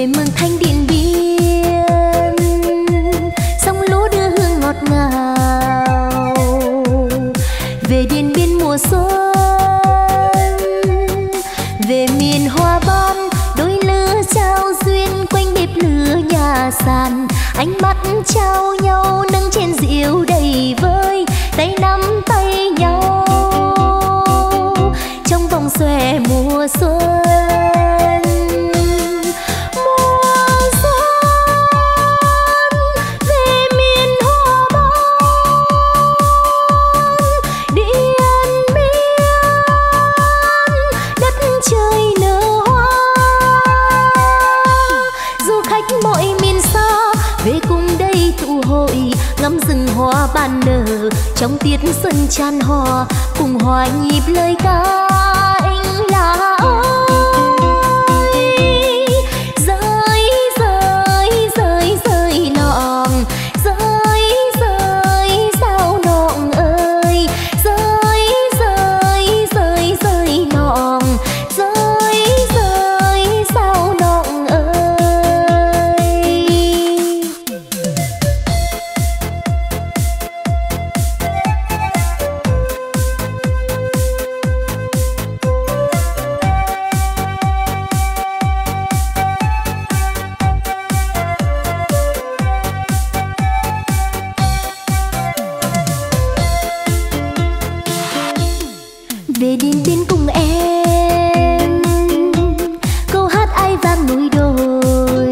về mường thanh Điện Biên, sông lúa đưa hương ngọt ngào. Về Điện Biên mùa xuân, về miền hoa ban, đôi lứa trao duyên quanh bếp lửa nhà sàn. Ánh mắt trao nhau nâng chén rượu đầy vơi, tay nắm tay nhau trong vòng xòe mùa xuân. Ngắm rừng hoa ban nở trong tiết xuân chan hòa, cùng hòa nhịp lời ca anh là ơi. Rơi rơi rơi rơi nọng, rơi rơi sao nọng ơi. Rơi rơi rơi rơi nọng, rơi rơi sao nọng ơi. Về Điện Biên cùng em, câu hát ai vang núi đồi.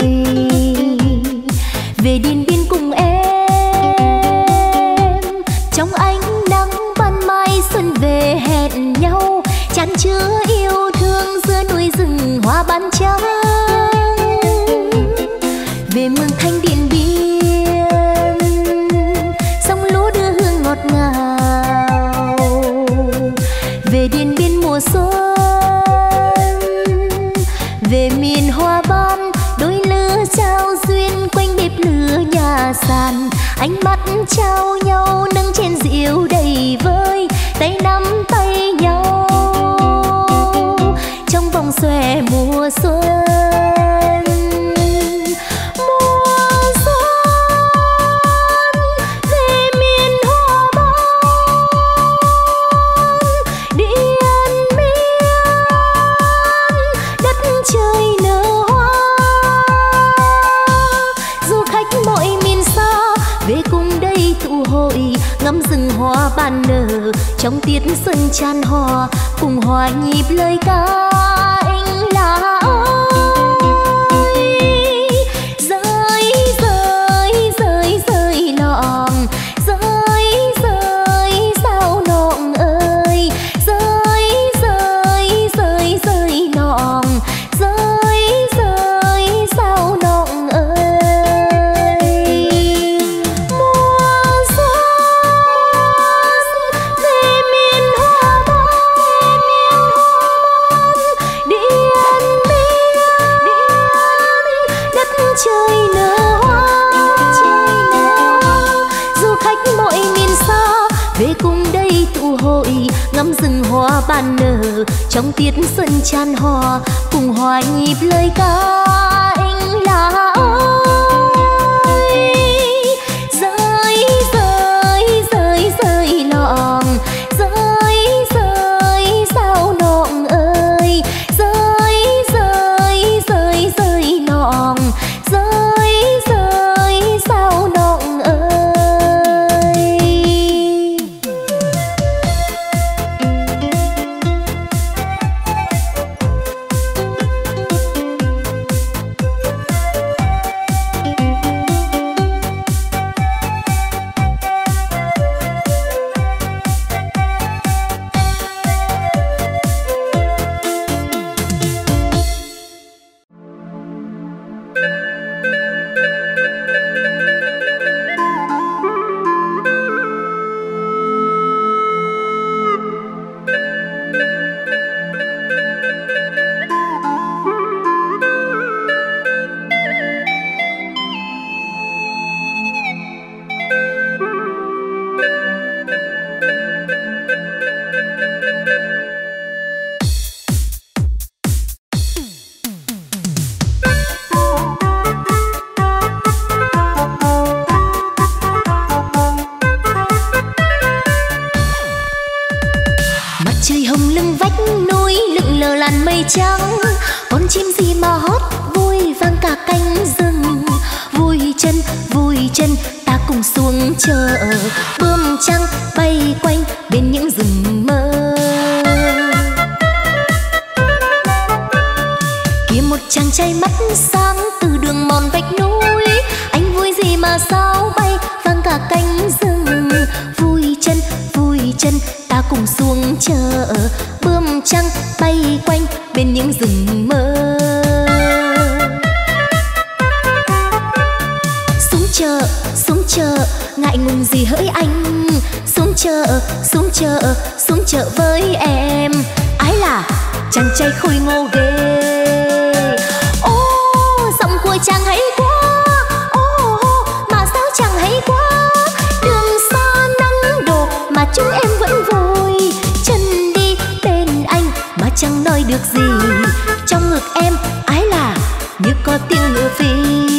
Về Điện Biên cùng em, trong ánh nắng ban mai xuân về hẹn nhau, chan chứa yêu thương giữa núi rừng hoa ban trắng. Về mường thanh Điện Biên, sông lúa đưa hương ngọt ngào. Về Điện Biên mùa xuân, về miền hoa ban, đôi lứa trao duyên quanh bếp lửa nhà sàn. Ánh mắt trao nhau nâng chén rượu đầy vơi, tay nắm tay nhau trong vòng xòe mùa xuân. Ngắm rừng hoa ban nở trong tiết xuân chan hòa, cùng hòa nhịp lời ca anh là ơi. Rơi rơi rơi rơi nọng, rơi rơi sao nọng ơi. Rơi rơi rơi rơi nọng, rơi rơi sao nọng ơi. Trời nở hoa, du khách mọi miền xa về cùng đây tụ hội. Ngắm rừng hoa ban nở trong tiết xuân chan hòa, cùng hòa nhịp lời ca anh là ơi. Rơi rơi rơi rơi nọng, rơi rơi sao nọng ơi. Rơi rơi rơi rơi nọng, rơi rơi sao nọng ơi. chàng trai mắt sáng từ đường mòn vách núi. Anh vui gì mà sao bay vang cả cánh rừng. Vui chân ta cùng xuống chợ, bướm trắng bay quanh bên những rừng mơ. Xuống chợ ngại ngùng gì hỡi anh. Xuống chợ với em. Ái là chàng trai khôi ngô ghê. Ô giọng của chàng hay quá. Ô mà sao chàng hay quá. Đường xa nắng đổ mà chúng em vẫn vui. Chân đi bên anh mà chẳng nói được gì. Trong ngực em ái là như có tiếng ngựa phi.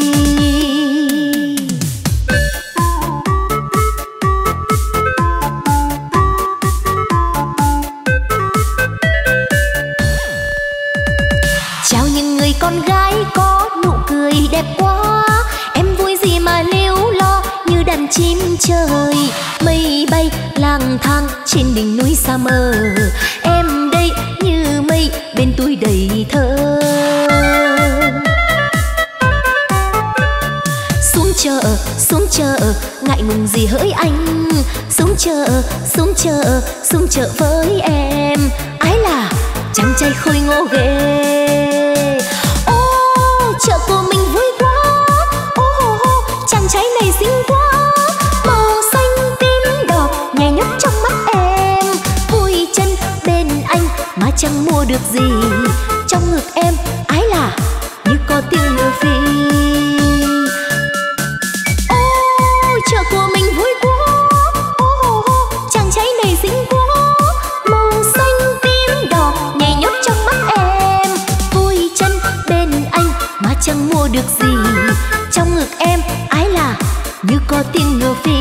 Con gái có nụ cười đẹp quá. Em vui gì mà líu lo như đàn chim trời. Mây bay lang thang trên đỉnh núi xa mờ. Em đây như mây bên túi đầy thơ. Xuống chợ ngại ngùng gì hỡi anh. Xuống chợ với em. Ái là chàng trai khôi ngô ghê. Chợ của mình vui quá. Chàng trai này xinh quá. Màu xanh tím đỏ nhảy nhót trong mắt em. Vui chân bên anh mà chẳng mua được gì. Trong ngực em ái là như có tiếng ngựa phi. Chợ của mình vui quá. Chàng trai này xinh quá. Màu xanh tím đỏ nhảy nhót trong mắt em. Vui chân bên anh mà chẳng mua được gì. Trong ngực em ái là như có tiếng ngựa phi.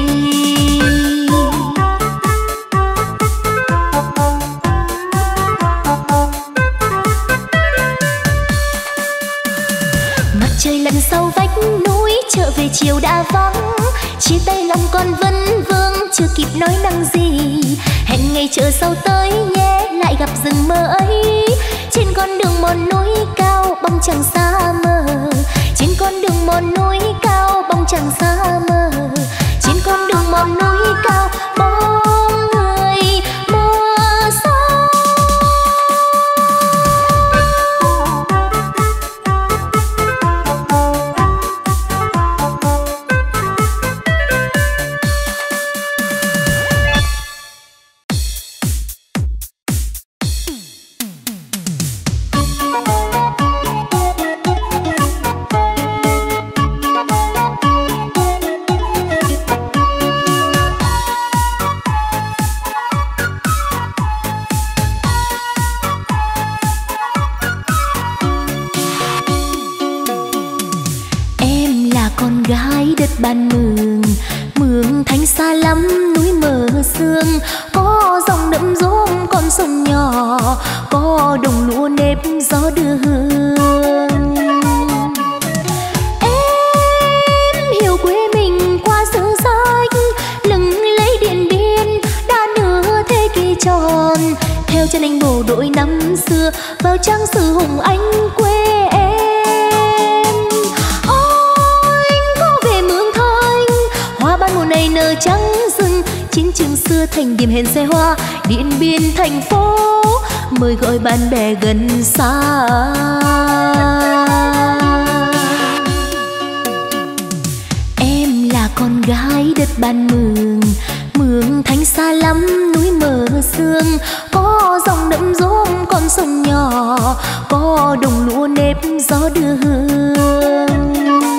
Mặt trời lần sau vách núi trở về chiều đã vắng. Chia tay lòng con vấn vương chưa kịp nói năng gì. Hẹn ngày chợ sau tới nhé lại gặp rừng mơ ấy. Trên con đường mòn núi cao bóng chẳng xa mờ. Trên con đường mòn núi cao bóng chẳng xa mờ. Trên con đường mòn núi cao bóng người mơ xa. Ban mường thanh xa lắm núi mờ sương. Có dòng đậm rôm con sông nhỏ. Có đồng lúa nếp gió đưa hương. Em hiểu quê mình qua sương sách. Lừng lấy Điện Biên đã nửa thế kỷ tròn. Theo chân anh bộ đội năm xưa vào trang sử hùng anh quê em. Này nở trắng rừng. Chiến trường xưa thành điểm hẹn xe hoa. Điện Biên thành phố mời gọi bạn bè gần xa. Em là con gái đất Ban mường thanh xa lắm núi mờ sương. Có dòng đậm rôm con sông nhỏ. Có đồng lúa nếp gió đưa hương.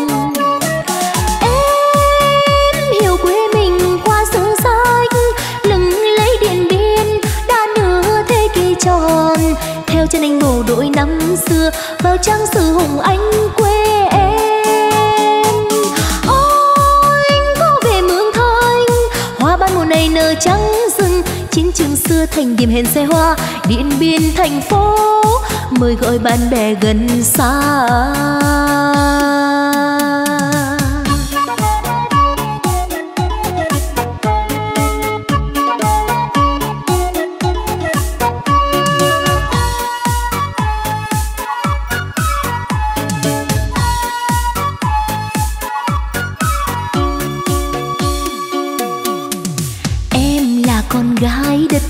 Theo chân anh bộ đội năm xưa vào trang sử hùng anh quê em. Ôi anh có về Mường Thanh. Hoa ban mùa này nở trắng rừng. Chiến trường xưa thành điểm hẹn xe hoa. Điện Biên thành phố mời gọi bạn bè gần xa.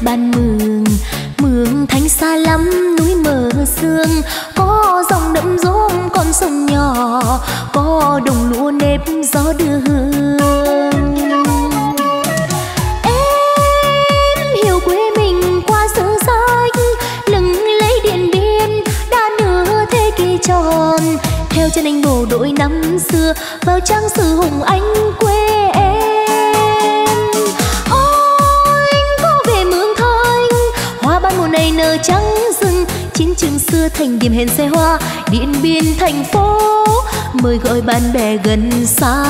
ban mường thanh xa lắm núi mờ sương, có dòng đậm rốm con sông nhỏ, có đồng lúa nếp gió đưa hương. Em hiểu quê mình qua sử sách, lừng lấy Điện Biên đã nửa thế kỷ tròn, theo chân anh bộ đội năm xưa vào trang sử hùng anh quê em. Ôi anh có về Mường Thanh, hoa ban mùa này nở trắng rừng, chiến trường xưa thành điểm hẹn xe hoa, Điện Biên thành phố mời gọi bạn bè gần xa.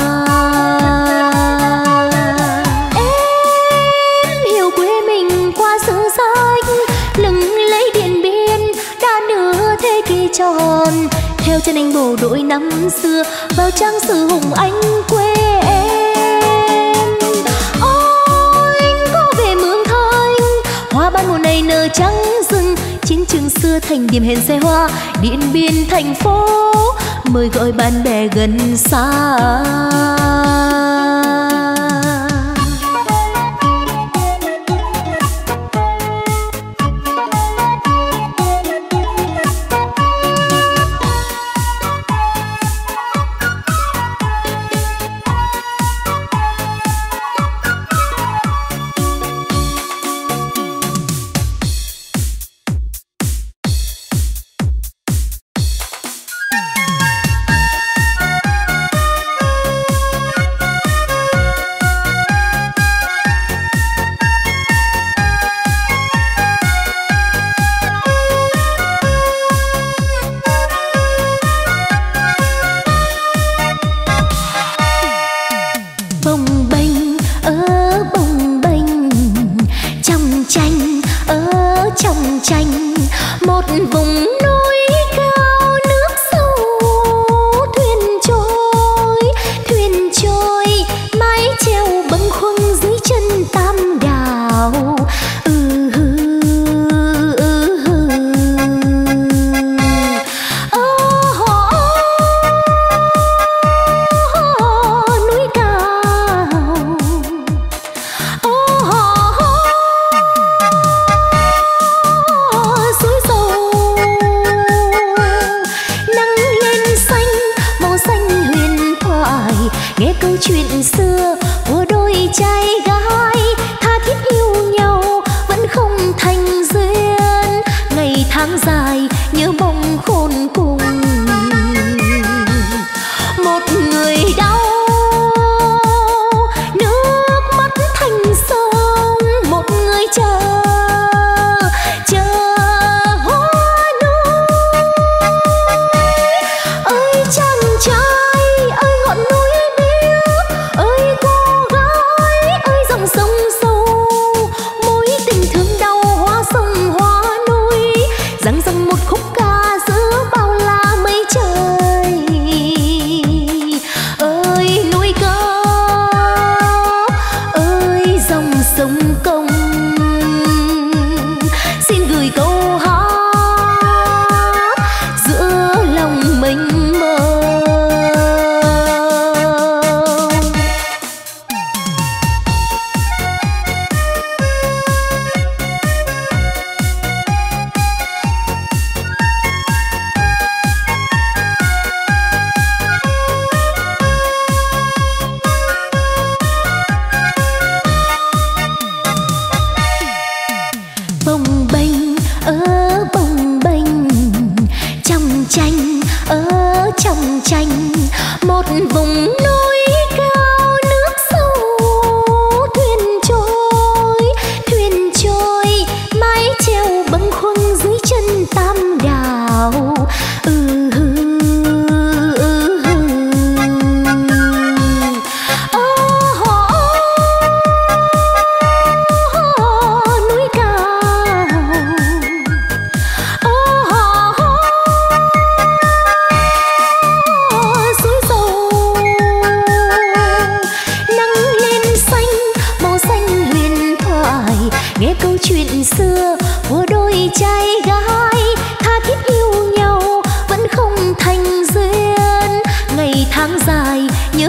Em hiểu quê mình qua sử sách, lừng lấy Điện Biên đã nửa thế kỷ tròn, theo chân anh bộ đội năm xưa vào trang sử hùng anh quê em. Ôi anh có về Mường Thanh, hoa ban mùa này nở trắng rừng, chiến trường xưa thành điểm hẹn xe hoa, Điện Biên thành phố mời gọi bạn bè gần xa.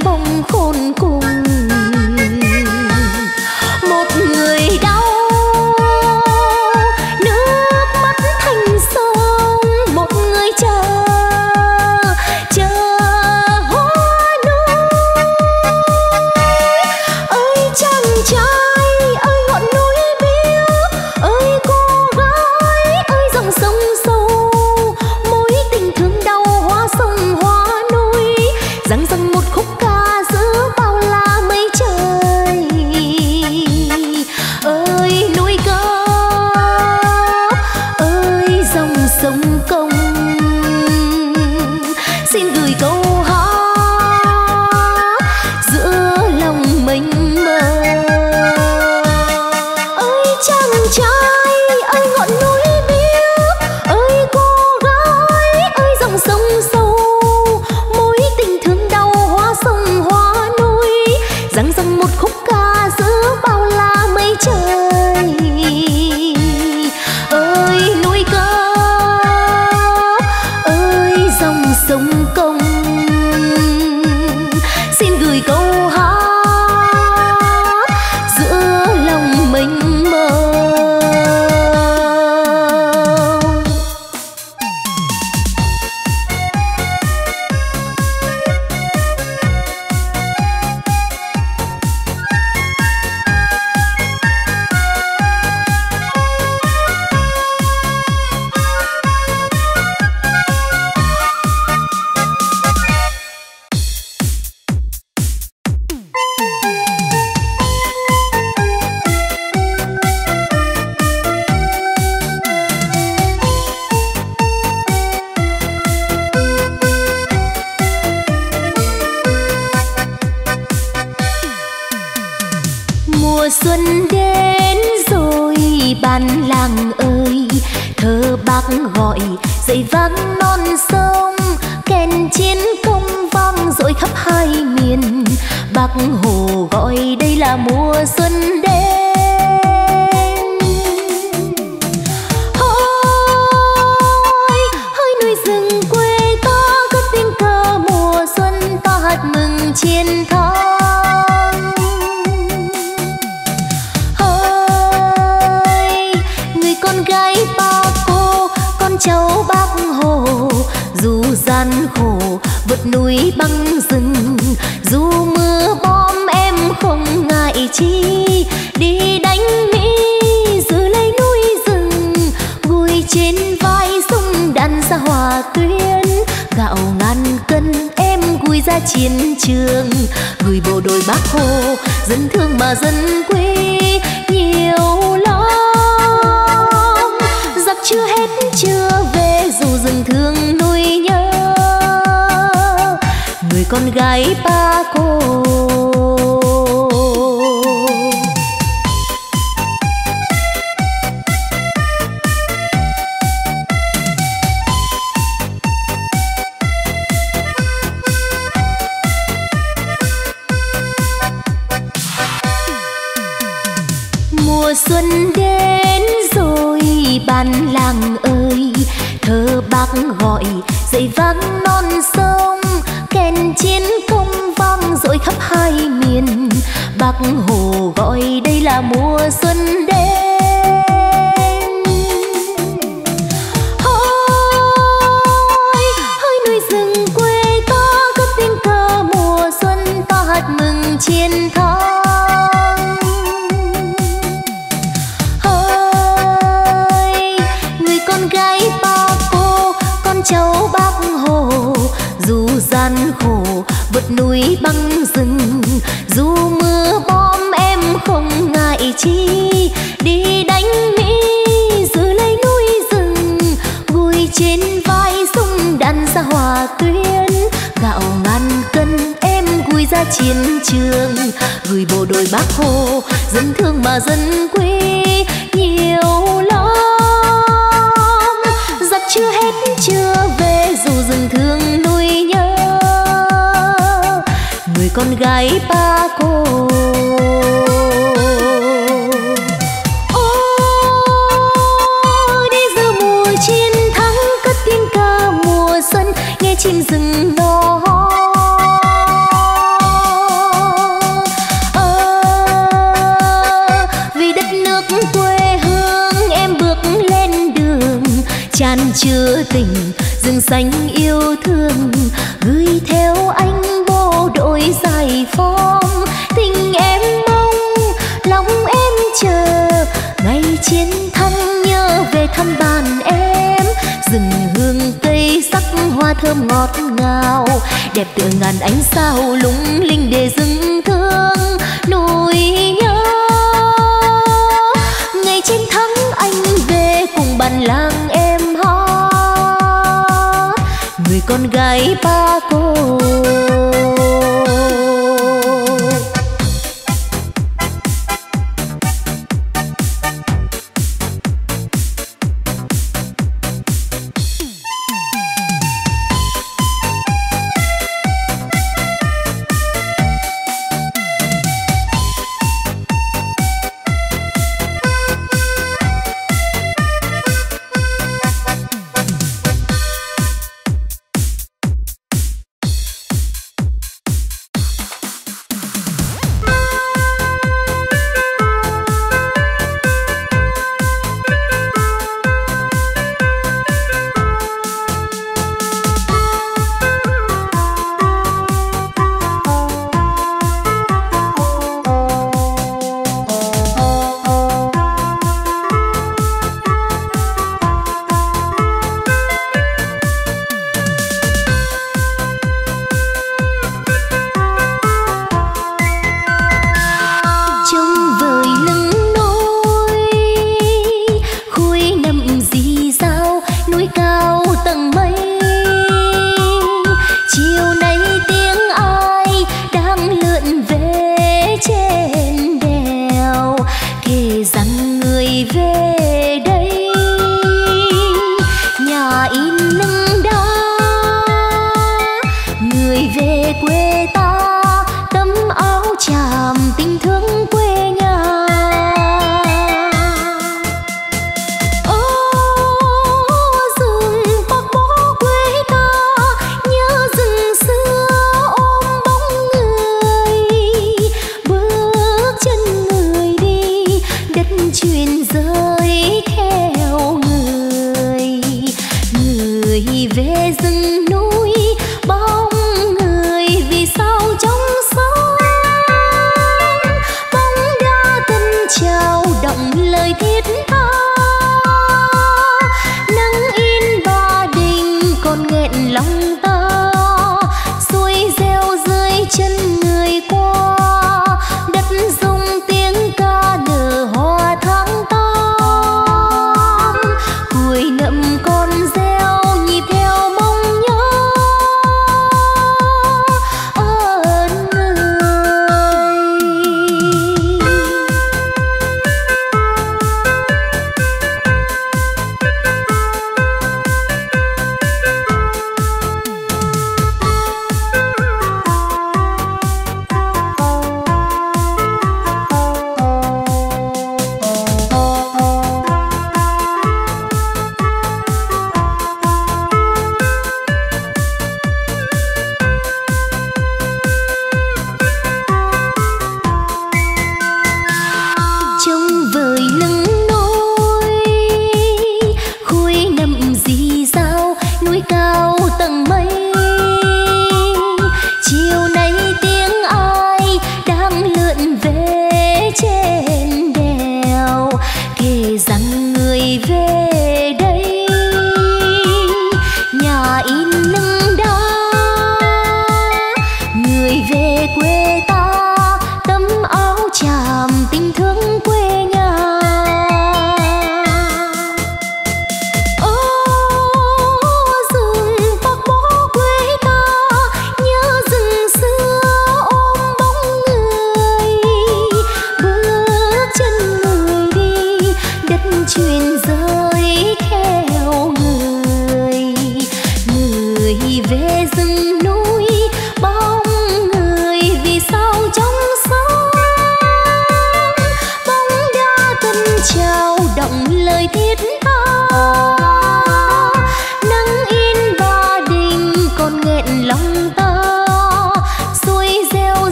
một người đau xuân đến rồi bản làng ơi, thơ bác gọi dậy vang non sông, kèn chiến công vang dội khắp hai miền. Bác Hồ gọi đây là mùa xuân đến. Hỡi núi rừng quê ta cất tiếng ca mùa xuân, ta hát mừng chiến thắng. Hỡi người con gái ba cô, con cháu bác Hồ, dù gian khổ vượt núi băng rừng, dù mưa bom em không ngại chi, đi đánh Mỹ giữ lấy núi rừng, gùi trên vai súng đạn ra hòa tuyến, gạo ngàn cân em gùi ra chiến trường, gửi bộ đội bác Hồ dân thương mà dân quý nhiều lắm. Giặc chưa hết chưa về dù rừng thương nuôi nhớ, người con gái ba cô. Mùa xuân đến rồi bản làng ơi, thơ bác gọi dậy vang non sông, kèn chiến công vang dội khắp hai miền. Bác Hồ gọi đây là mùa xuân đến. Hỡi núi rừng quê ta cất tiếng ca mùa xuân, ta hát mừng chiến thắng. Cháu bác Hồ dù gian khổ vượt núi băng rừng, dù mưa bom em không ngại chi, đi đánh Mỹ giữ lấy núi rừng, gùi trên vai súng đạn ra hòa tuyến, gạo ngàn cân em gùi ra chiến trường, gửi bộ đội bác Hồ dân thương mà dân quý nhiều lắm. Giặc chưa hết chưa về dù rừng thương nuôi nhớ, người con gái ba cô. Đi giữa mùa chiến thắng cất tiếng ca mùa xuân, nghe chim rừng nó vì đất nước quê hương em bước lên đường, tràn chứa tình rừng xanh yêu thương, gửi theo anh bộ đội giải phóng. Tình em mong lòng em chờ ngày chiến thắng, nhớ về thăm bạn em, rừng hương cây sắc hoa thơm ngọt ngào, đẹp tựa ngàn ánh sao lung linh để rừng thương nỗi nhớ. Ngày chiến thắng anh về cùng bản làng em hát, người con gái ba cô. còn nghẹn lòng ta. Suối reo dưới chân người qua, đất rung tiếng ca nở hoa tháng tám. Cuối nậm con reo nhịp theo mong nhớ ơn người.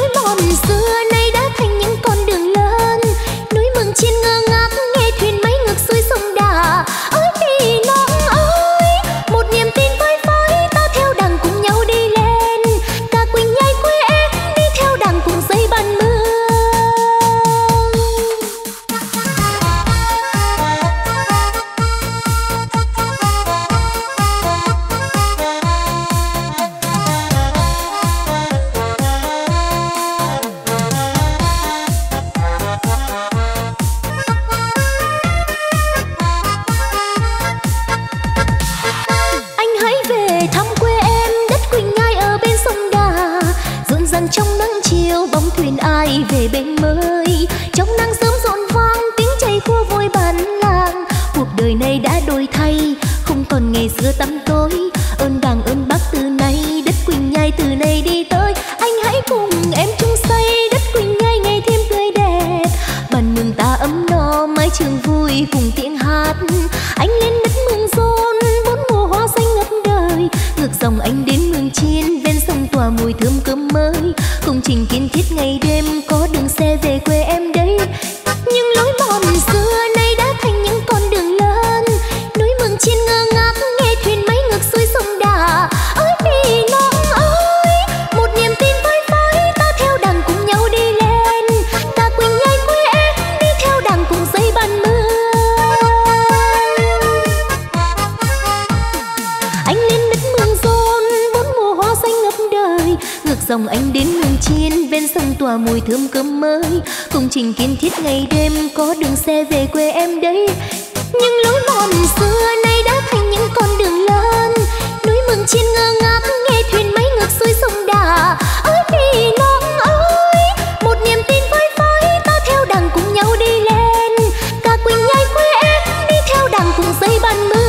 Trên ngơ ngác nghe thuyền mấy còn ngày xưa tăm tối. Ơn Đảng ơn Bác từ nay, đất Quỳnh Nhai từ nay đi tới. Anh hãy cùng em chung xây đất Quỳnh Nhai ngày thêm tươi đẹp. Bàn mừng ta ấm no mái trường vui cùng tiếng hát. Anh lên đất Mường Rôn bốn mùa hoa xanh ngập đời. Ngược dòng anh đến Mường Chiên ven sông tỏa mùi thơm cơm mới. Công trình kiên thiết ngày đêm có đường xe về quê em đấy. Nhưng lối mòn xưa nay đã thành những con đường lớn. Núi Mường Chiên ngơ ngác nghe thuyền máy ngược xuôi sông Đà. Ơi vì non ơi, một niềm tin phơi phới, ta theo Đảng cùng nhau đi lên. Ta Quỳnh Nhai quê em đi theo Đảng cùng xây bàn mưa. Anh lên đất Mường Rôn bốn mùa hoa xanh ngập đời. Ngược dòng anh đến Mường Chiên ven sông tỏa mùi thơm cơm mới. Công trình kiên thiết ngày đêm có đường xe về quê em đấy. Nhưng lối mòn xưa nay đã thành những con đường lớn. Núi Mường Chiên ngơ ngác nghe thuyền máy ngược xuôi sông Đà. Ơi vì non ơi, một niềm tin phơi phới, ta theo Đảng cùng nhau đi lên. Cả Quỳnh Nhai quê em đi theo Đảng cùng xây bàn mưa.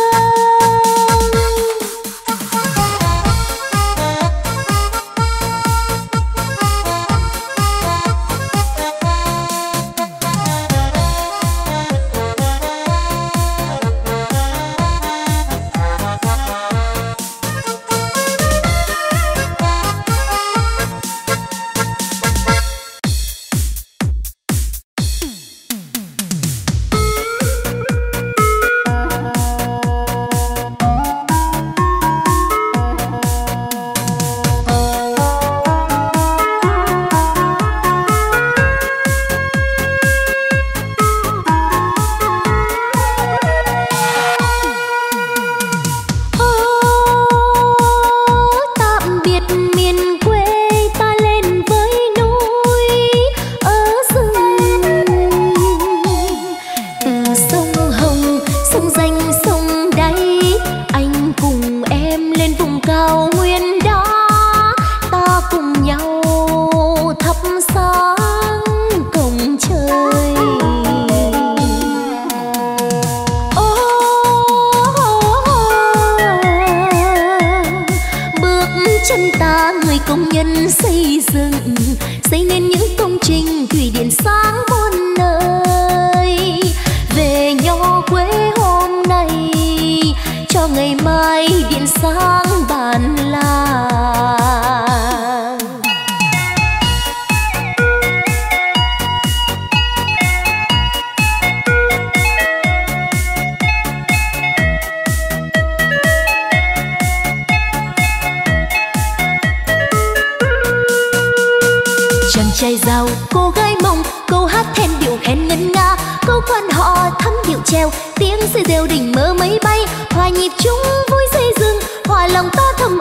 Trai giàu cô gái mông, câu hát then điệu khen ngân nga, câu quan họ thắm điệu treo, tiếng xây rêu đỉnh mơ máy bay, hòa nhịp chung vui xây dựng, hòa lòng ta thầm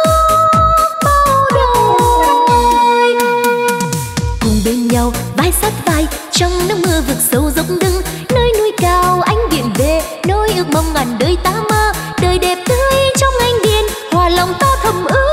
ước bao đời. Cùng bên nhau vai sát vai trong nắng mưa vực sâu dốc đứng, nơi núi cao ánh điện về, nỗi ước mong ngàn đời ta mơ, đời đẹp tươi trong ánh điện, hòa lòng ta thầm ước.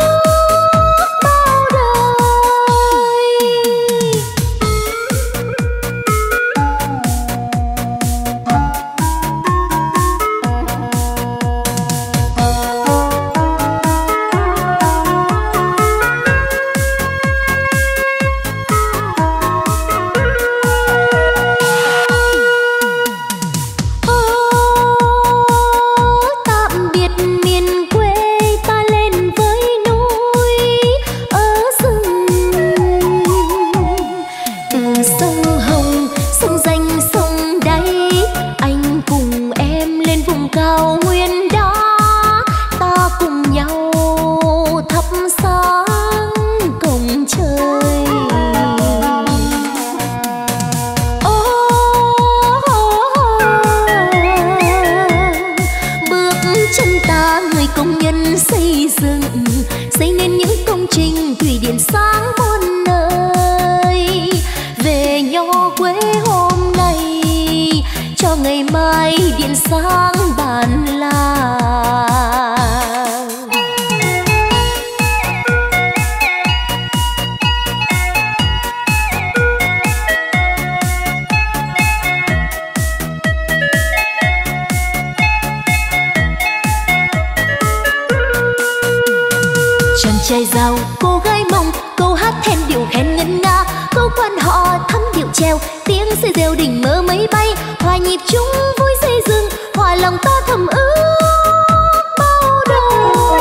trai giàu cô gái mông, câu hát then điệu khen ngân nga, câu quan họ thắm điệu treo, tiếng xe reo đỉnh mơ máy bay, hòa nhịp chung vui xây dựng, hòa lòng ta thầm ước bao đời.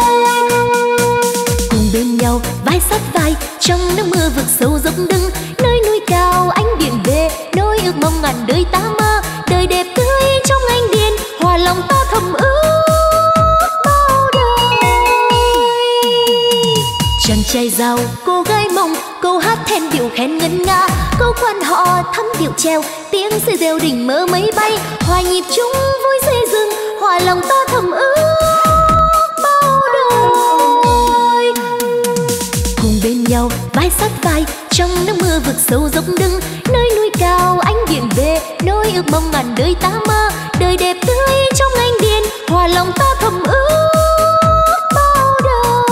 Cùng bên nhau vai sát vai trong nước mưa vực sâu dốc đứng, nơi núi cao ánh điện về, đôi ước mong ngàn đời ta mơ, đời đẹp tươi trong ánh điện, hòa lòng ta thầm ước bao đời. Chàng trai giàu cô gái mông, câu hát then điệu khen ngân nga, câu quan họ thắm điệu treo, tiếng xe reo đỉnh mơ máy bay, hòa nhịp chung vui xây dựng, hòa lòng ta thầm ước bao đời. Cùng bên nhau vai sát vai trong nước mưa vực sâu dốc đứng, nơi núi cao ánh điện về, đôi ước mong ngàn đời ta mơ, đời đẹp tươi trong ánh điện, hòa lòng ta thầm ước bao đời.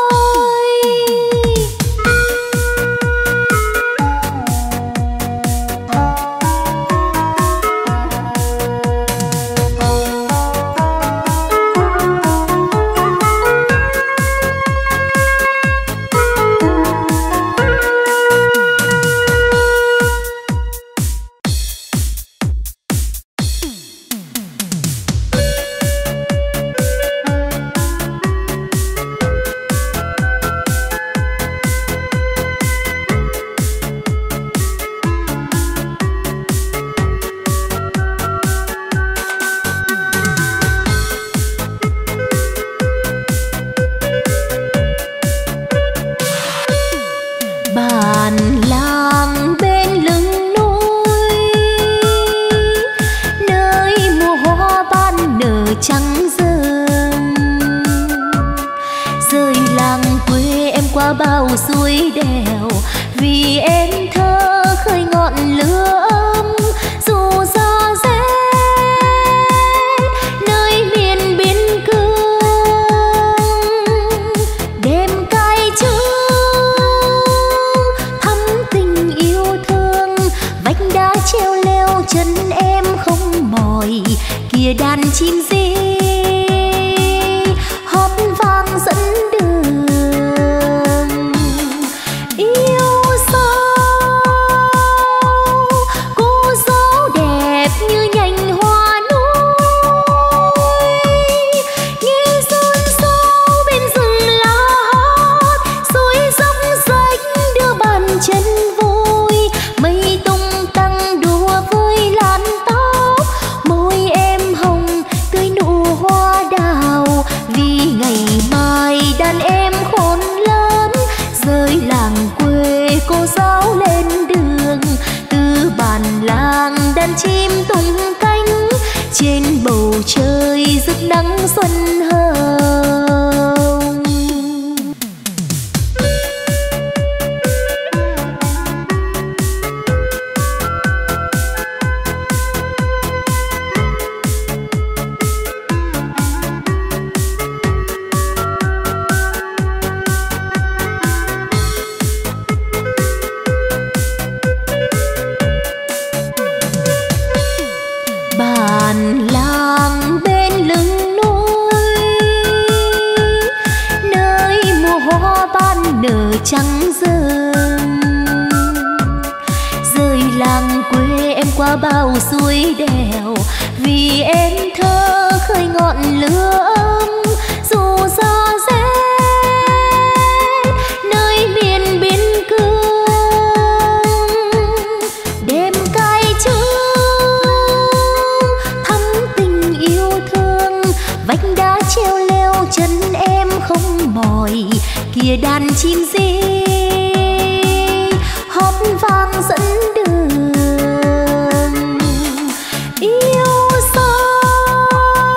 Bao suối đèo vì em thơ khơi ngọn lửa ấm, dù gió rét nơi miền biên cương, đêm cay chứa thắm tình yêu thương, vách đá treo leo chân em không mỏi, kia đàn chim rì hót vang dẫn đường. Chim tung cánh trên bầu trời rực nắng xuân hồng. Bản làng bên lưng núi, nơi mùa hoa ban nở trắng rừng, rời làng quê em qua bao suối đèo, vì em thơ khơi ngọn lửa ấm, dù gió rét nơi miền biên cương, đêm cay chứa thắm tình yêu thương, vách đá treo leo chân em không mỏi, kia đàn chim rì hót vang dẫn đường. Yêu dấu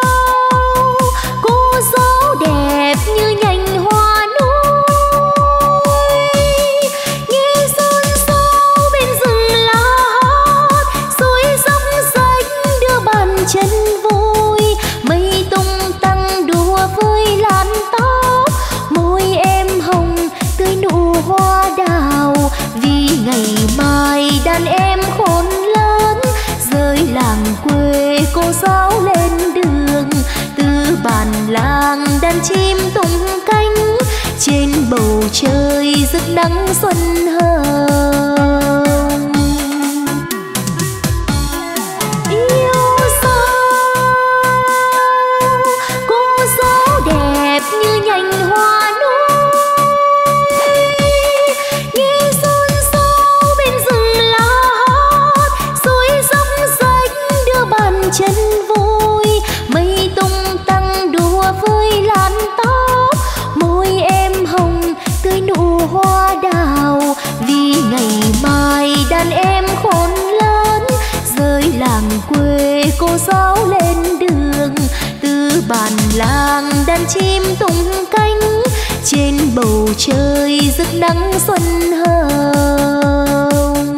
cô dấu đẹp như nhành hoa núi, nghe rôn râu bên rừng lá hót, suối dốc rách đưa bàn chân vui, mây tung tăng đùa với làn tóc, môi em hồng tươi nụ hoa đào, vì ngày mai đàn em khôn lớn, rời làng quê cô giáo lên đường, từ bản làng đàn chim tung cánh trên trời rực nắng xuân hồng. Yêu sao cô dấu đẹp như nhành hoa núi, nghe rôn râu bên rừng lá hót, suối dốc rách đưa bàn chân vui, mây tung tăng đùa với làn tóc, môi em hồng tươi nụ hoa đào. Vì ngày mai đàn em khôn lớn rời làng quê, cô giáo lên đường từ bản làng, đàn chim tung cánh trên bầu trời rực nắng xuân hồng.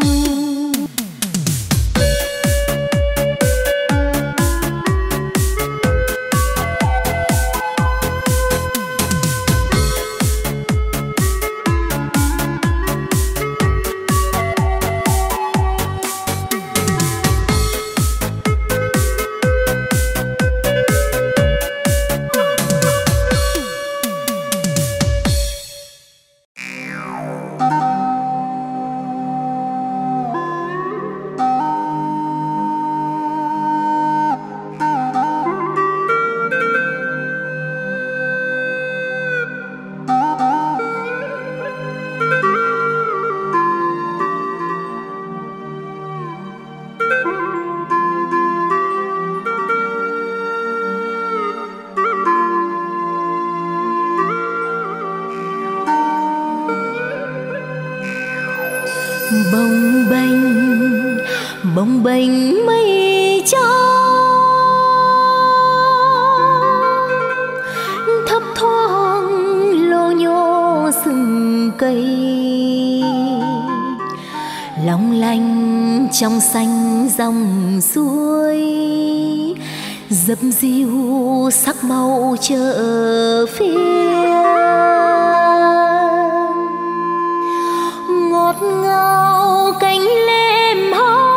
Bồng bềnh mây trắng thấp thoáng lô nhô rừng cây, long lanh trong xanh dòng suối, dập dìu sắc màu chợ phiên, ngọt ngào cánh lem hói,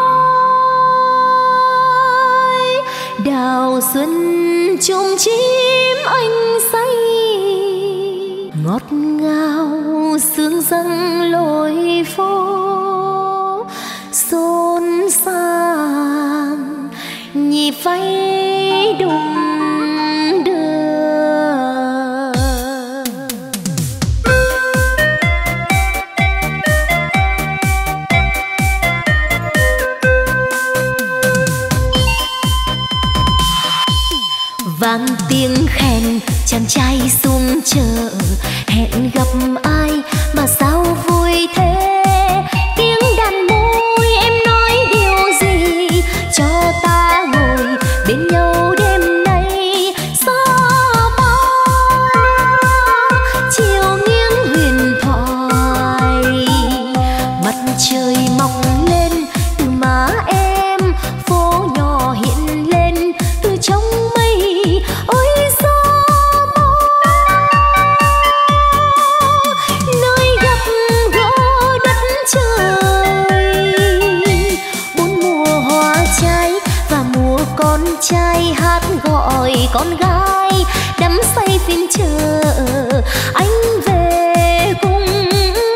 đào xuân chum chim anh say, ngọt ngào sương dâng lối phố, xôn xang nhịp váy đùng đưa. Vang tiếng khen chàng trai xuống chợ, hẹn gặp ai mà sao vui thế, tiếng đàn môi em nói điều gì cho ta ngồi bên nhau đêm nay. Gió bao chiều nghiêng huyền thoại, mặt trời mọc lên từ má em, phố nhỏ hiện lên từ trong mây. Ôi gió bao nơi gặp gỡ đất trời, bốn mùa hoa trái và mùa con trai hát gọi con gái, đắm say phiên chờ anh về cùng em.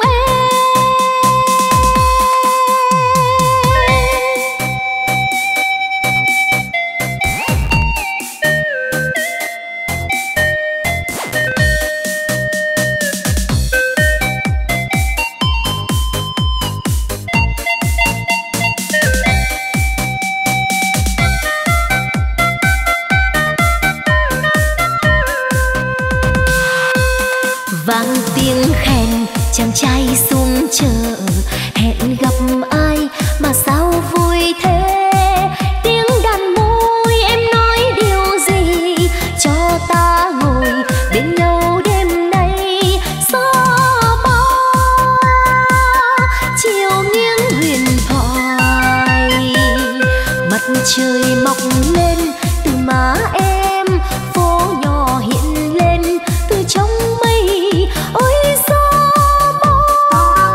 Vang tiếng khen chàng trai xuống chợ, hẹn gặp ai mà sao vui thế, tiếng đàn môi em nói điều gì cho ta ngồi bên nhau đêm nay. Gió bao chiều nghiêng huyền thoại, mặt trời mọc lên từ má em, phố nhỏ hiện lên từ trong mây. Ôi gió bao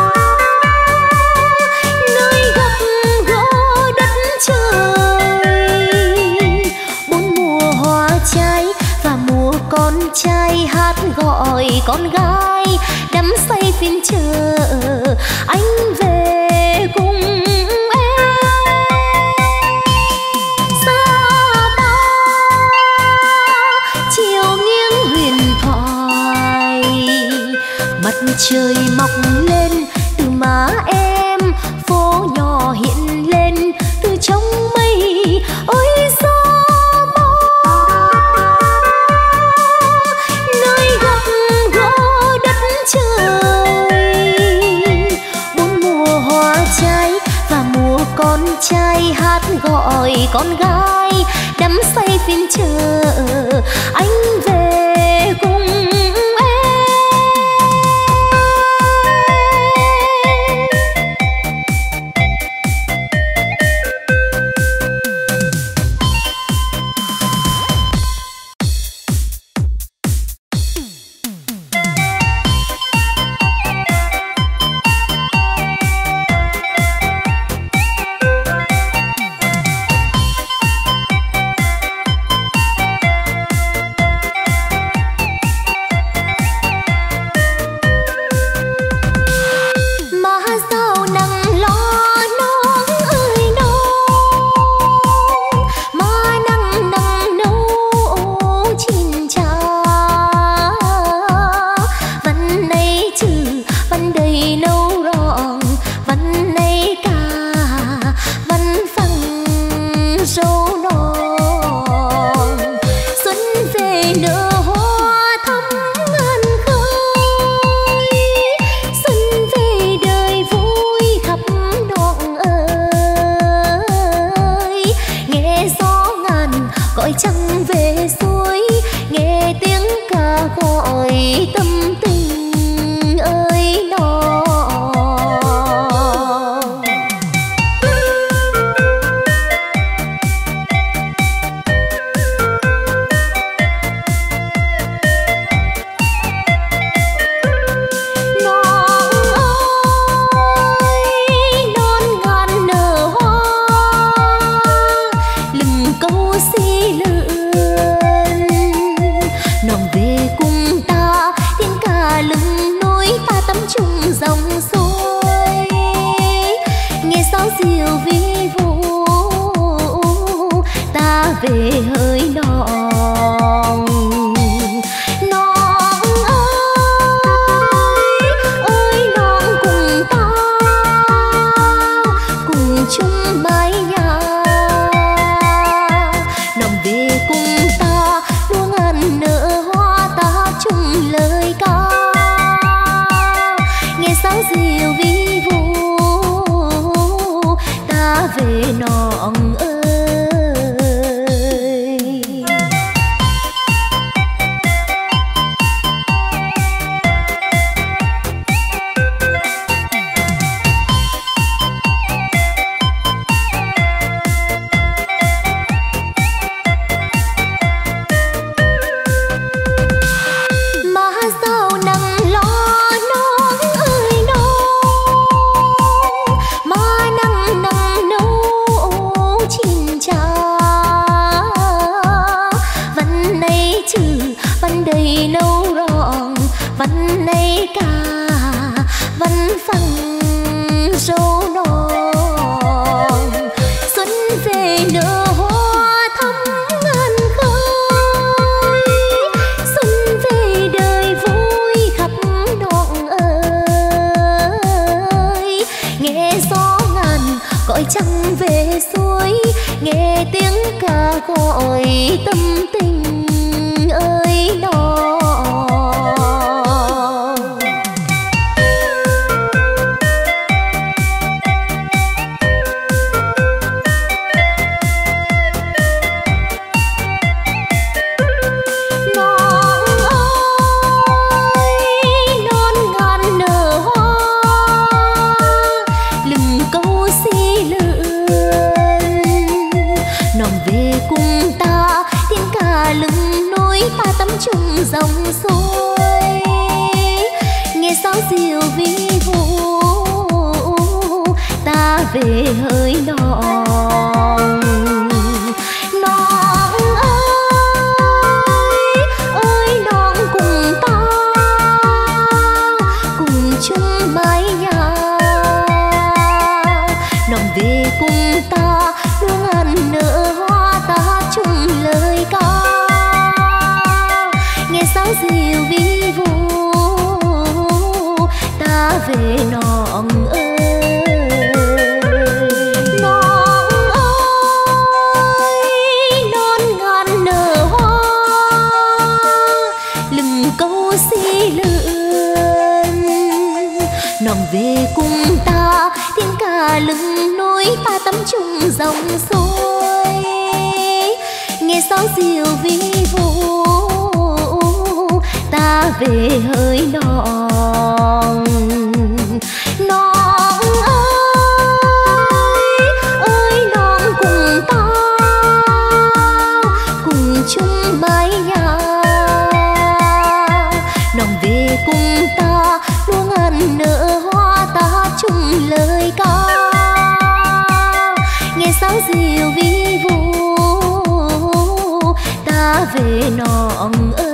nơi gặp gỡ đất trời, bốn mùa hoa trái và mùa con trai hát gọi con gái, đắm con gái đắm say phiên chờ anh về cùng về hơi non non ơi non cùng ta cùng chung mái nhà non về cùng ta đua ngàn nở hoa ta chung lời ca nghe sáo diều vi vu ta về non ơi. Văn này ca văn phăng râu non xuân về nở hoa thắm ngàn khơi xuân về đời vui khắp đoạn ơi nghe gió ngàn gọi trăng về suối nghe tiếng ca gọi tâm tình ơi non. Chung dòng suối nghe sáo diều vi vu ta về hơi non non ơi non cùng ta cùng chung mái nhà non về cùng ta đua ngàn nở hoa ta chung lời ca sáo diều vi vu ta về non ơi non ơi non ngàn nở hoa lừng câu si lượn non về cùng ta tiếng ca lưng núi ta tắm chung dòng suối nghe sáo diều vi vu ta về hỡi non non ơi non cùng ta cùng chung mái nhà non về cùng ta luôn ngàn nở hoa ta chung lời ca nghe sáo diều vi vu ta về non ơi.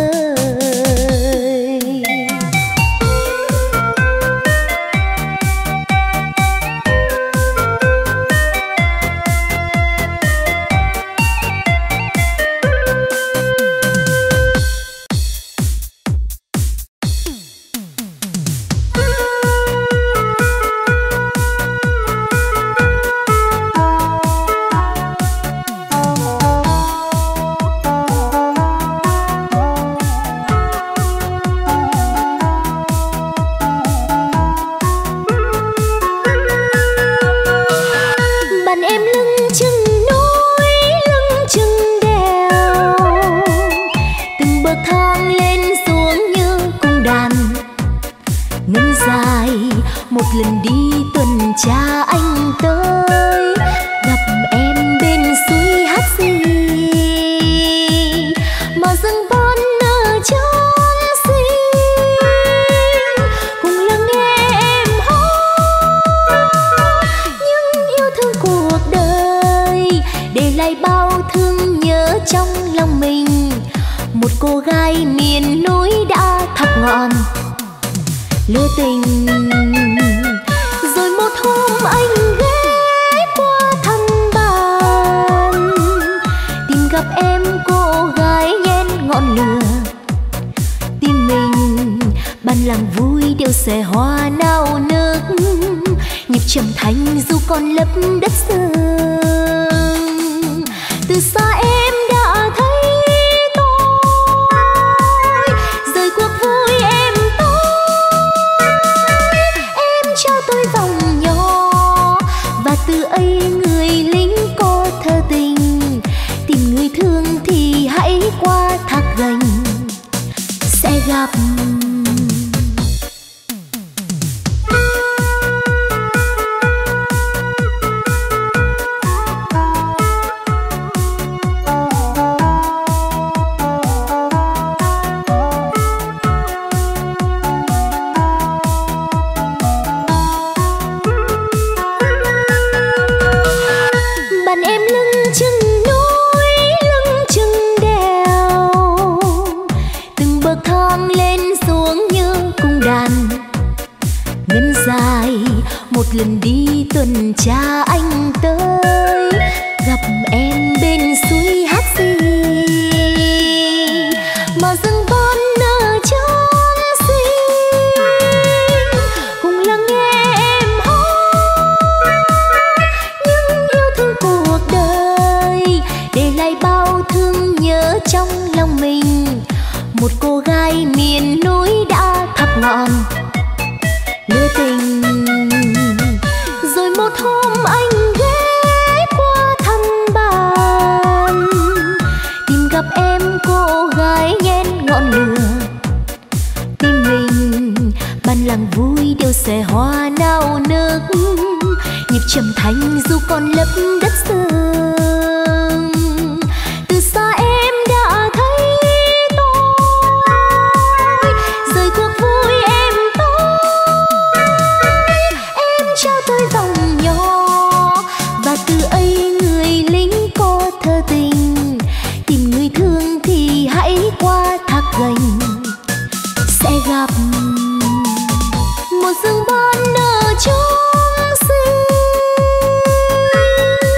Một lần đi tuần tra anh tới gặp em bên suối hát xì mà rừng bon nở trốn xinh cùng lắng nghe em hát những yêu thương cuộc đời để lại bao thương nhớ trong lòng mình. Một cô gái miền núi đã thắp ngọn lửa tình. Rồi một hôm anh ghé qua thăm bạn tìm gặp em cô gái nhen ngọn lửa tim mình. Ban làng vui đều xòe hoa nao nức nhịp trầm thanh dù còn lấp đất sương. Từ xa em đã thấy rời cuộc vui em trao tôi vòng nhỏ và từ ấy người lính có thơ tình tìm người thương thì hãy qua thác gành sẽ gặp. Một lần đi tuần tra anh tới gặp em bên suối hát xì mà rừng bon nở trốn xinh cùng lắng nghe em hát những yêu thương cuộc đời để lại bao thương nhớ trong lòng mình. Một cô gái miền núi đã thắp ngọn lửa tình. Rồi một hôm anh ghé qua thăm bạn tìm gặp em cô gái nhen ngọn lửa tim mình. Ban làng vui đều xòe hoa nao nức nhịp trầm thanh dù còn lấp đất sương. Từ xa em đã thấy tôi rời cuộc vui em trao tôi vòng nhỏ và từ ấy người lính có thơ tình tìm người thương thì hãy qua thác gành sẽ gặp. Một rừng bon nở trốn xinh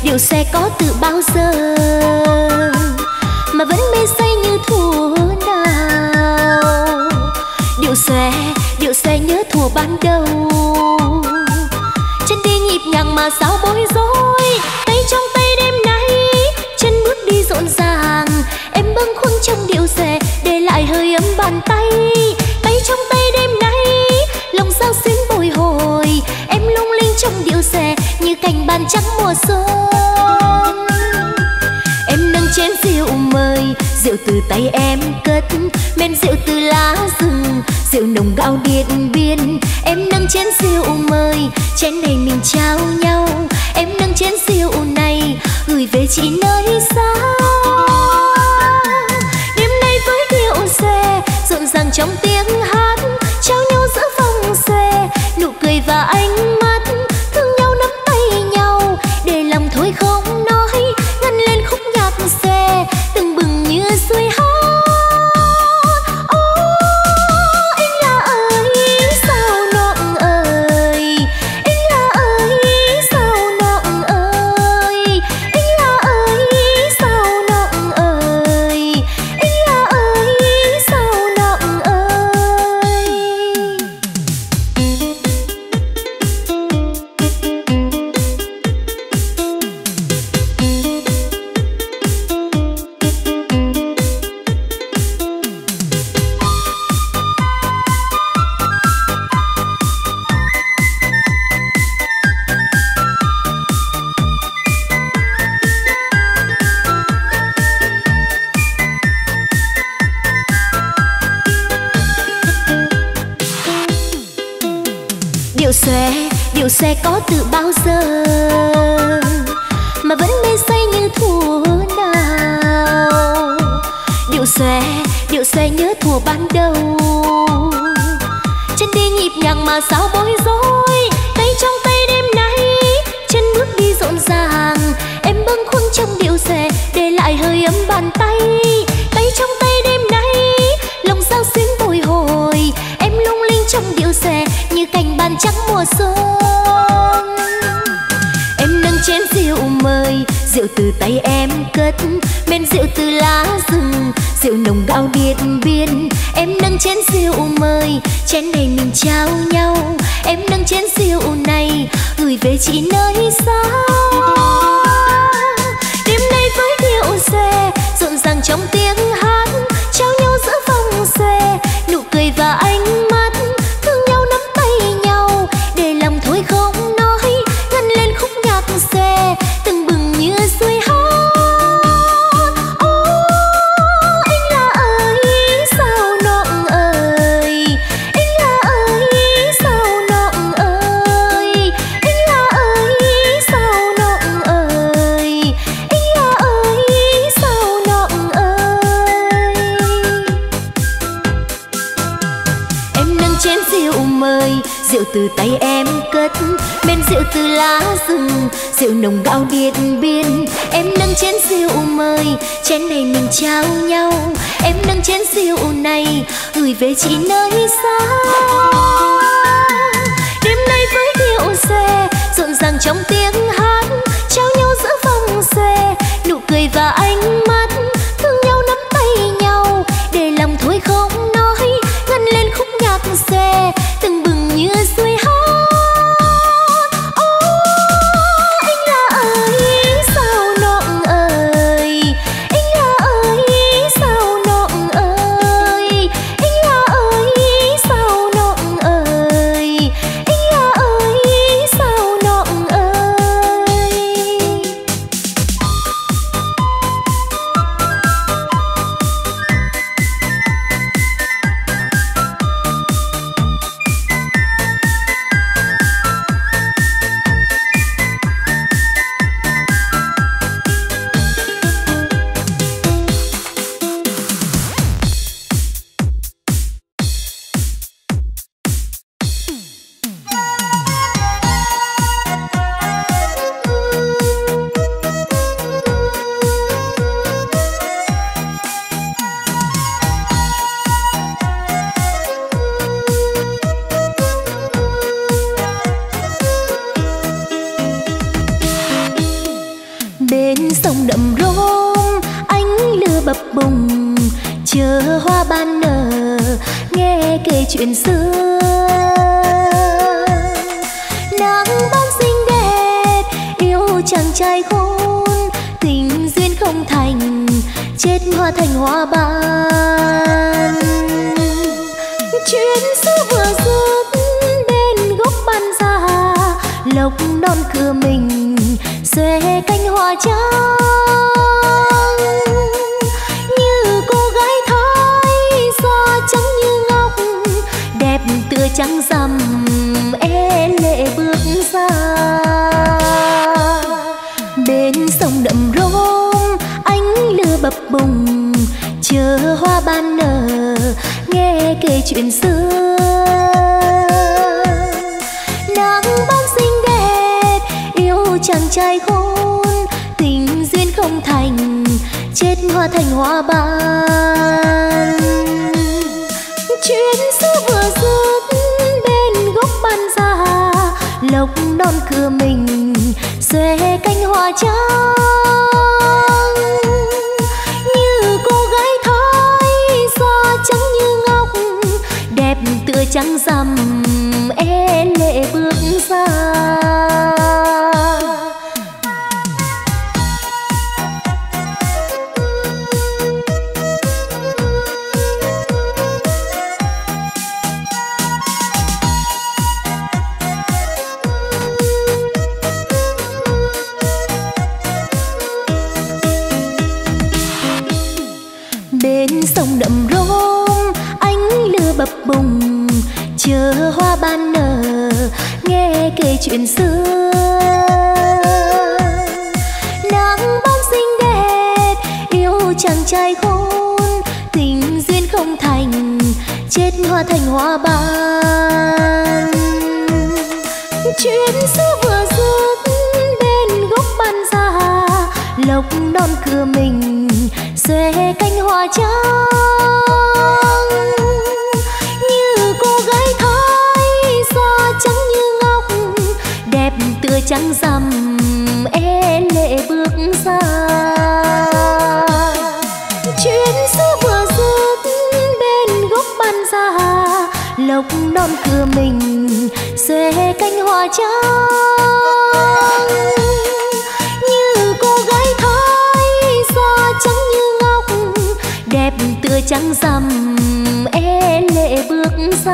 điều xe có từ bao giờ mà vẫn mê say như thuở nào. Điều xe nhớ thuở ban đầu, chân đi nhịp nhàng mà sao bối rối. Tay trong tay đêm nay, chân bước đi rộn ràng. Em bâng khuâng trong điệu xe, để lại hơi ấm bàn tay. Tay trong tay đêm nay, lòng sao xuyến bồi hồi. Em lung linh trong điệu xe như cành bàn trắng mùa xuân. Em nâng chén rượu mời, rượu từ tay em cất, men rượu từ lá rừng, rượu nồng gạo Điện Biên. Em nâng chén rượu mời, chén này mình trao nhau. Em nâng chén rượu này gửi về chị nơi xa. Đêm nay với điệu xe rộn ràng trong tiếng hát, trao nhau giữa vòng xe nụ cười và ánh mắt. Thương nhau nắm tay nhau, để lòng thôi không nói, ngân lên khúc nhạc xe từng bừng như suối hát. Điều xe có từ bao giờ mà vẫn mê say như thuở nào. Điều xe nhớ thuở ban đầu, chân đi nhịp nhàng mà sao bối rối. Tay trong tay đêm nay, chân bước đi rộn ràng. Em bâng khuâng trong điệu xe, để lại hơi ấm bàn tay. Tay trong tay đêm nay, lòng sao xuyến bồi hồi. Em lung linh trong điệu xe như cành bàn trắng mùa xuân. Em nâng chén rượu mời, rượu từ tay em cất, men rượu từ lá rừng, rượu nồng gạo Điện Biên. Em nâng chén rượu mời, chén này mình trao nhau. Em nâng chén rượu này gửi về chị nơi xa. Đêm nay với điệu xe rộn ràng trong tiếng hát, trao nhau giữa vòng xe nụ cười và ánh mắt. Thương nhau nắm tay nhau, để lòng thôi không nói, ngân lên khúc nhạc xe từng bừng như suối hát. Anh là ơi sao nọng ơi, anh là ơi sao nọng ơi, anh là ơi sao nọng ơi, anh là ơi sao nọng ơi. Em nâng chén rượu mời, rượu từ tay em cất, men rượu từ lá rừng, rượu nồng gạo Điện Biên. Em nâng chén rượu mời, chén này mình trao nhau. Em nâng chén rượu này gửi về chị nơi xa. Đêm nay với điệu xe rộn ràng trong tiếng hát, trao nhau giữa vòng xe nụ cười và ánh mắt. Thương nhau nắm tay nhau, để lòng thôi không nói, ngân lên khúc nhạc xe từng bừng như suối hát. Anh là ơi sao nọng ơi, anh là ơi sao nọng ơi, anh là ơi sao nọng ơi, anh là ơi sao nọng ơi. sông đậm rôm ánh lửa bập bùng, chờ hoa ban nở nghe kể chuyện xưa. Nắng bóng xinh đẹp yêu chàng trai khôn, tình duyên không thành chết hoa thành hoa ban. Chuyến xưa vừa dứt bên gốc ban già, lộc non cửa mình xòe cánh hoa trắng. Như cô gái Thái da trắng như ngọc, đẹp tựa trắng rằm e lệ bước ra. Bên sông đậm rôm ánh lửa bập bùng, chờ hoa ban nở nghe kể chuyện xưa. Nắng bóng xinh đẹp yêu chàng trai khôn, tình duyên không thành chết hoa thành hoa ban. Chuyến xưa vừa dứt bên gốc ban già, lộc non cửa mình xòe cánh hoa trắng. Như cô gái Thái da trắng như ngọc, đẹp tựa trắng rằm e lệ bước ra. Bên sông đậm rôm ánh lửa bập bùng, chờ hoa ban nở nghe kể chuyện xưa. Nắng bóng xinh đẹp yêu chàng trai khôn, tình duyên không thành chết hoa thành hoa ban. Chuyến xưa vừa dứt bên gốc ban già, lộc non cửa mình xòe cánh hoa trắng. Như cô gái Thái da trắng như ngọc, đẹp tựa trắng rằm e lệ bước ra. Chuyến xưa vừa dứt bên gốc ban già, lộc non cửa mình xòe cánh hoa trắng. Như cô gái Thái da trắng như ngọc, đẹp tựa trắng rằm e lệ bước ra.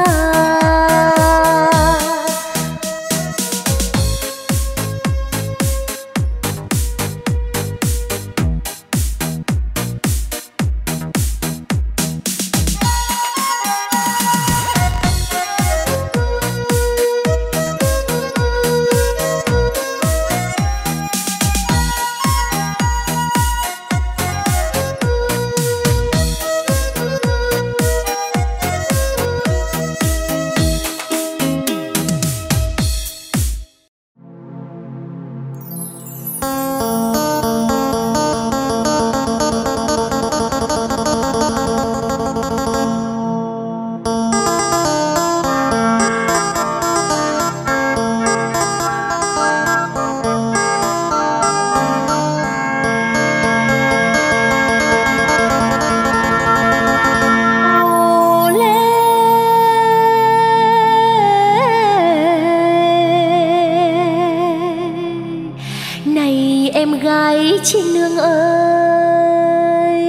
Chị nương ơi,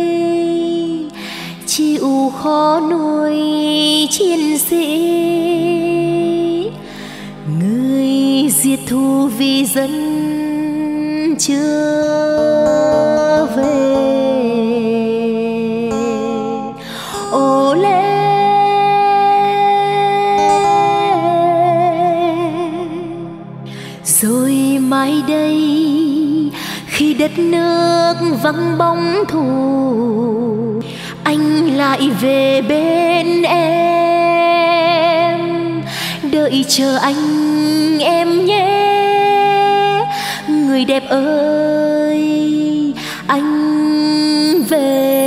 chịu khó nuôi chiến sĩ, người diệt thù vì dân chưa về. Ô lê rồi mai đây khi đất nước vắng bóng thù, anh lại về bên em, đợi chờ anh em nhé. Người đẹp ơi anh về.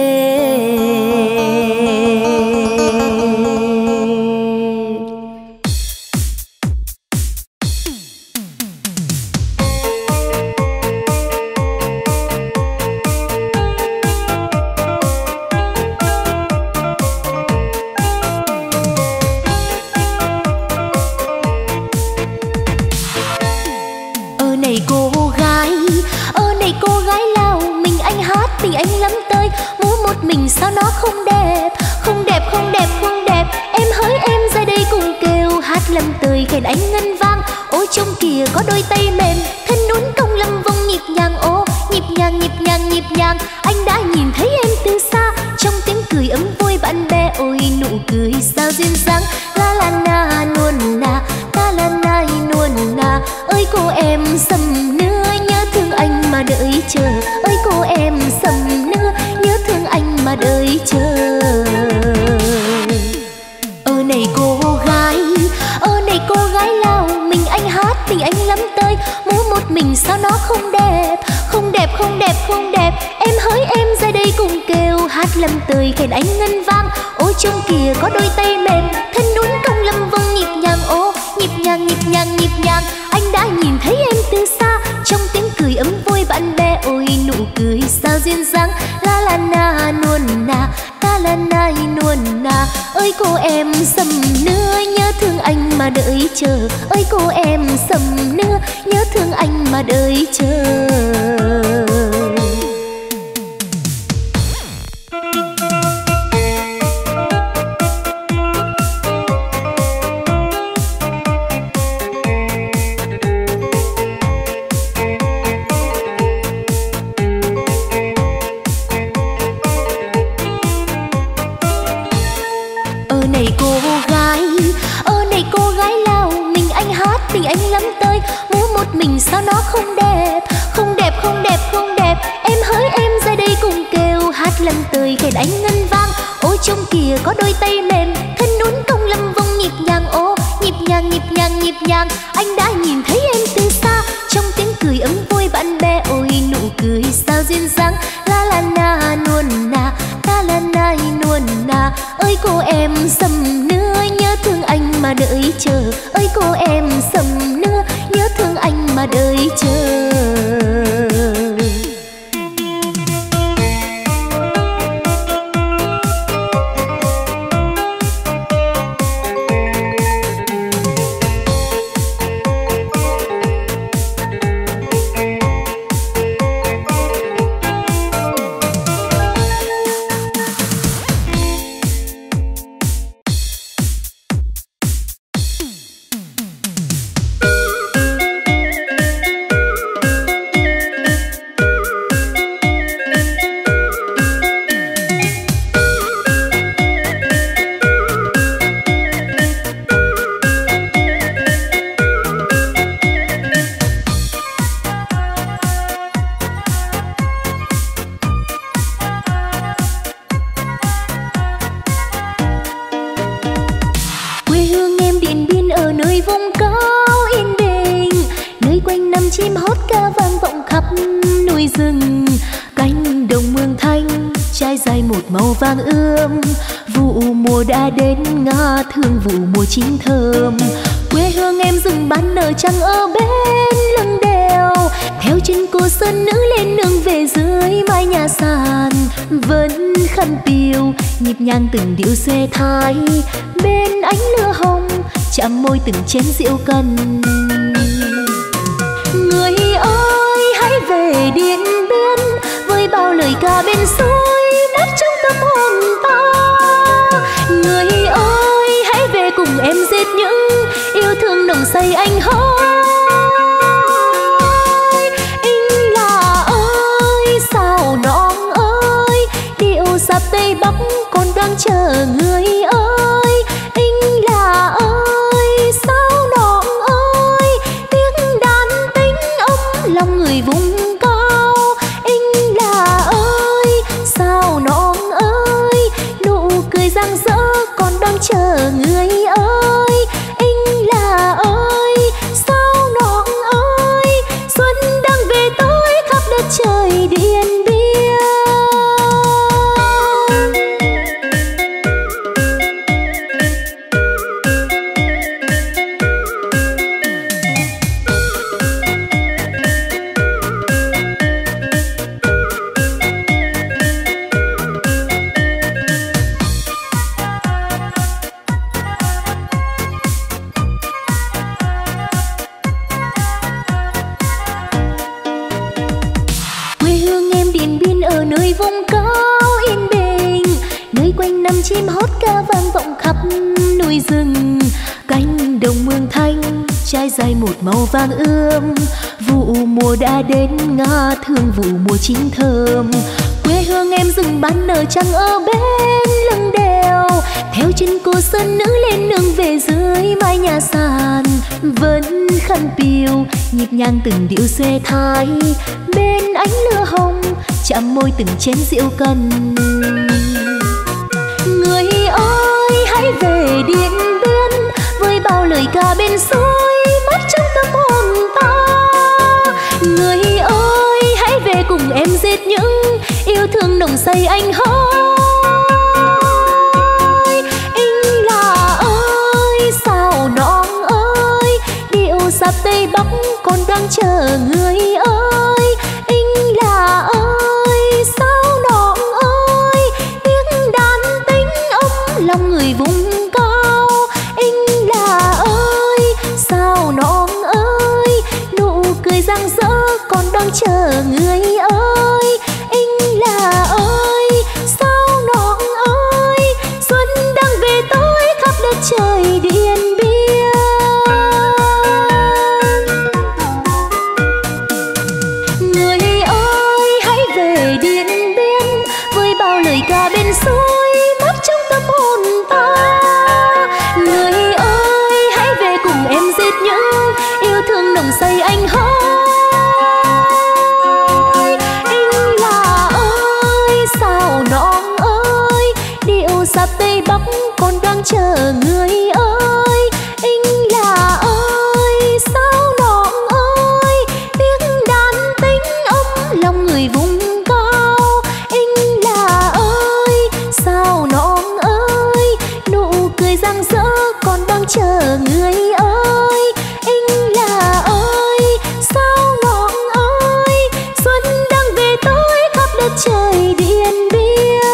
này cô gái Lào, mình anh hát mình anh lắm tơi, múa một mình sao nó không đẹp, không đẹp, không đẹp, không đẹp. Em hỡi em ra đây cùng kêu hát lắm tơi khen anh ngân vang. Ôi trông kìa có đôi tay mềm, thân nún cong lăm vong nhịp nhàng, ô nhịp nhàng nhịp nhàng nhịp nhàng. Anh đã nhìn thấy em từ xa, trong tiếng cười ấm vui bạn bè, ôi nụ cười sao duyên dáng. La la na nuôn na, ta la na nuôn na. Ơi cô em sầm nữa, nhớ thương anh mà đợi chờ. Ơi cô em sầm nữa, nhớ thương anh mà đợi chờ. Này cô gái Lào, mình anh hát mình anh lắm tơi, múa một mình sao nó không đẹp, không đẹp, không đẹp, không đẹp. Em hỡi em ra đây cùng kêu hát lắm tơi khen anh ngân vang. Ôi trông kìa có đôi tay mềm, thân nún cong lăm vong nhịp nhàng, ô nhịp nhàng nhịp nhàng nhịp nhàng. Anh đã nhìn thấy em từ xa, trong tiếng cười ấm vui bạn bè, ôi nụ cười sao duyên dáng. La la na nuôn na, ta la na nuôn na. Ơi cô em sầm nữa, nhớ thương anh mà đợi chờ. Ơi cô em sầm nữa, nhớ thương anh mà đợi chờ. Này cô gái Lào, mình anh hát mình anh lắm tơi, múa một mình sao nó không đẹp, không đẹp, không đẹp, không đẹp. Em hỡi em ra đây cùng kêu hát lắm tơi khen anh ngân vang. Ôi trông kìa có đôi tay mềm, thân nún cong lăm vong nhịp nhàng, ô nhịp nhàng nhịp nhàng nhịp nhàng. Anh đã nhìn thấy em từ xa, trong tiếng cười ấm vui bạn bè, ôi nụ cười sao duyên dáng. La la na nuôn na, ta la na nuôn na. Ơi cô em sầm nữa, nhớ thương anh mà đợi chờ. Ơi cô em sầm nữa, nhớ thương anh mà đợi chờ. Màu vàng ươm, vụ mùa đã đến, ngả thương vụ mùa chín thơm. Quê hương em rừng bán nở trăng ở bên lưng đèo, theo chân cô sơn nữ lên nương về dưới mái nhà sàn. Vẫn khăn piêu nhịp nhàng từng điệu xuê thái, bên ánh lửa hồng chạm môi từng chén rượu cần. Người ơi hãy về Điện Biên với bao lời ca bên suối mát trong tâm hồn ta. Người ơi hãy về cùng em dệt những yêu thương nồng say anh hỡi. Anh là ơi sao non ơi, điệu sạp Tây Bắc còn đang chờ người ơi. Anh là ơi sao non ơi, tiếng đàn tính ấm lòng người vùng cao. Anh là ơi sao non ơi, nụ cười rạng rỡ còn đang chờ người ơi. Anh là ơi sao núi rừng. Cánh đồng mường thanh trải dài một màu vàng ươm. Vụ mùa đã đến ngả thương vụ mùa chín thơm. Quê hương em rừng ban nở trăng ở bên lưng đèo. Theo chân cô sơn nữ lên nương về dưới mái nhà sàn. Vẫn khăn piêu nhịp nhàng từng điệu xuê thái. Bên ánh lửa hồng chạm môi từng chén rượu cần. Người ơi hãy về Điện Biên với bao lời ca bên suối mắt trong tâm hồn ta. Người ơi hãy về cùng em dệt những yêu thương nồng say anh hỡi. Anh là ơi sao nón ơi, điệu sạp Tây Bắc còn đang chờ người ơi. Anh là ơi sao nón ơi, tiếng đàn tính ấm lòng người vùng cao. Anh là ơi sao nón ơi, nụ cười rạng rỡ còn đang chờ người ơi. Anh là ơi sao nón ơi, xuân đang về tới khắp đất trời Điện Biên. Người ơi hãy về Điện Biên với bao lời ca bên suối mắt trong tâm hồn ta. Người ơi hãy về cùng em dệt những yêu thương nồng say anh hỡi. Anh là ơi sao nón ơi, điệu sạp Tây Bắc còn đang chờ người ơi. Anh là ơi sao nón ơi, tiếng đàn tính ấm lòng người vùng cao. Anh là ơi sao nón ơi, nụ cười rạng rỡ còn đang chờ người ơi. Anh là ơi sao nón ơi, xuân đang về tới khắp đất trời Điện Biên.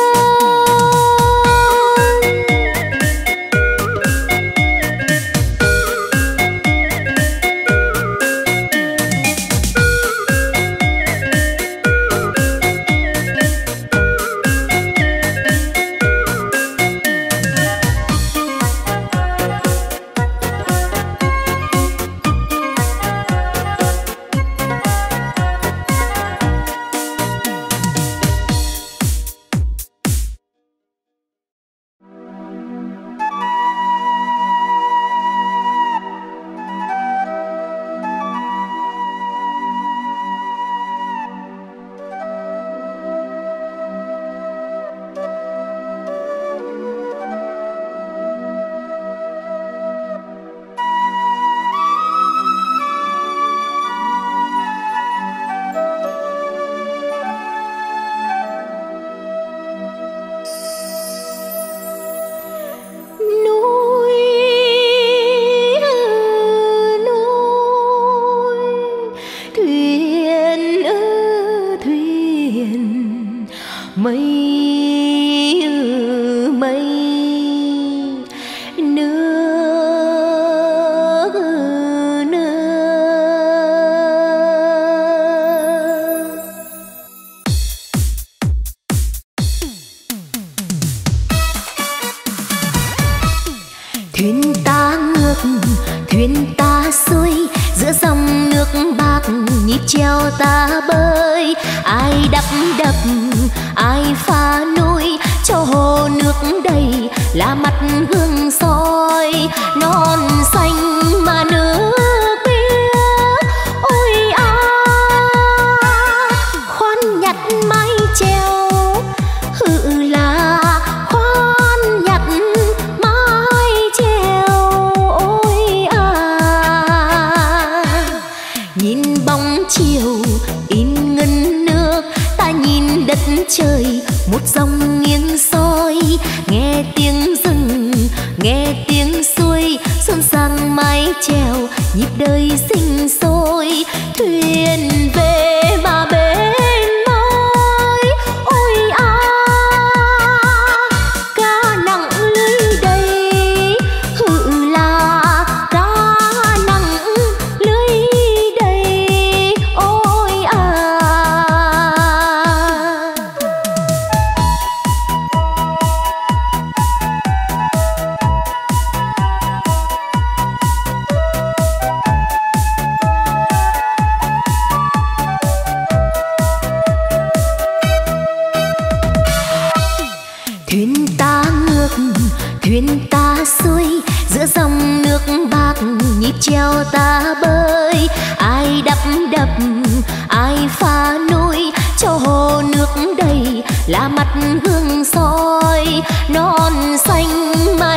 thuyền ta xuôi giữa dòng nước bạc, nhịp treo ta bơi. Ai đắp đập ai phá núi, cho hồ nước đầy là mặt gương soi. Non xanh mà nước biếc, ôi à khoan nhặt mái treo, hự là khoan nhặt mái treo. Ôi à nhìn bóng chiều in ngân nước, ta nhìn đất trời một dòng nghiêng soi. Nghe tiếng rừng nghe tiếng suối, xuân sang mái chèo nhịp đời sinh sôi. Thuyền về mà bên mái, ôi à cá nặng lưới đầy, hự là cá nặng lưới đầy. Ôi à pha nôi cho hồ nước đầy là mặt hương soi non xanh mà